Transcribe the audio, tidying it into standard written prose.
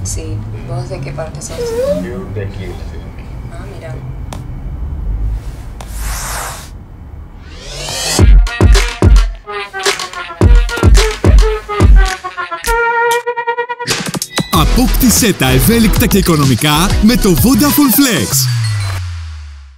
Sí, ¿vos de qué parte sos? Yo de aquí, de la ciudad. Ah, mira. Απόκτησέ τα ευέλικτα και οικονομικά με το Vodafone Flex.